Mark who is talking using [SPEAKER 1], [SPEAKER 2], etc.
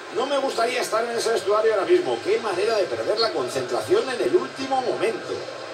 [SPEAKER 1] No me gustaría estar en ese vestuario ahora mismo. Qué manera de perder la concentración en el último momento.